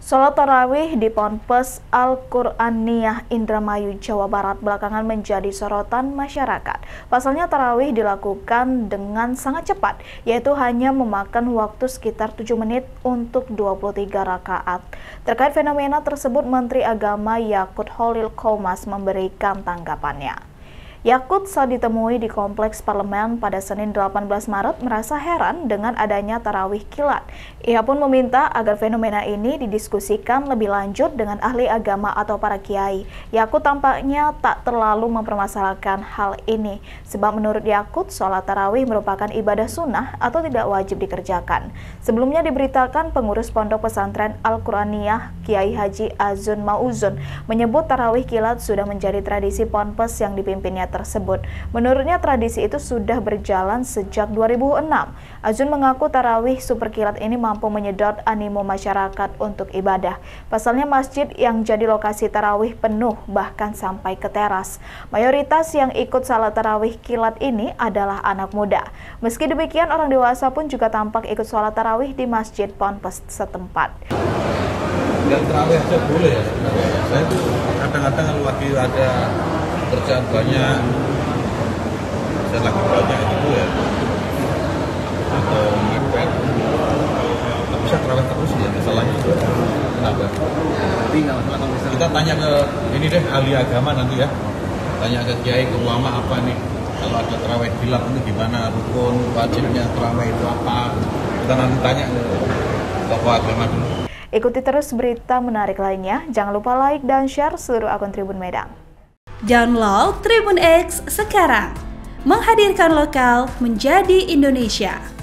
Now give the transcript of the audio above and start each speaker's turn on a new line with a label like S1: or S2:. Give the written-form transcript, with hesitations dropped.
S1: Sholat tarawih di Ponpes Al-Qur'aniyah Indramayu, Jawa Barat belakangan menjadi sorotan masyarakat. Pasalnya tarawih dilakukan dengan sangat cepat, yaitu hanya memakan waktu sekitar 7 menit untuk 23 rakaat. Terkait fenomena tersebut, Menteri Agama Yakut Khalil Qomas memberikan tanggapannya. Yakut saat ditemui di Kompleks Parlemen pada Senin 18 Maret merasa heran dengan adanya tarawih kilat. Ia pun meminta agar fenomena ini didiskusikan lebih lanjut dengan ahli agama atau para kiai. Yakut tampaknya tak terlalu mempermasalahkan hal ini, sebab menurut Yakut, sholat tarawih merupakan ibadah sunnah atau tidak wajib dikerjakan. Sebelumnya diberitakan pengurus Pondok Pesantren Al-Qur'aniyah Kiai Haji Azun Mauzun menyebut tarawih kilat sudah menjadi tradisi ponpes yang dipimpinnya tersebut. Menurutnya tradisi itu sudah berjalan sejak 2006. Azun mengaku tarawih super kilat ini mampu menyedot animo masyarakat untuk ibadah. Pasalnya masjid yang jadi lokasi tarawih penuh bahkan sampai ke teras. Mayoritas yang ikut salat tarawih kilat ini adalah anak muda. Meski demikian, orang dewasa pun juga tampak ikut sholat tarawih di masjid ponpes setempat.
S2: Dan tarawih aja boleh ya sebenarnya. Saya tuh kadang-kadang kalau lagi ada kerjaan banyak, saya lagi banyak gitu ya, atau mepet, nggak bisa terawih terus ya, masalahnya itu kenapa?
S3: Tapi nggak masalah kalau misalnya
S2: Kita tanya ke ini deh, ahli agama nanti ya, tanya ke kiai, ke ulama apa nih, kalau ada terawih kilat itu gimana, rukun, wajibnya terawih itu apa, kita nanti tanya ke tokoh agama dulu.
S1: Ikuti terus berita menarik lainnya, jangan lupa like dan share seluruh akun Tribun Medan.
S4: Download Tribun X sekarang, menghadirkan lokal menjadi Indonesia.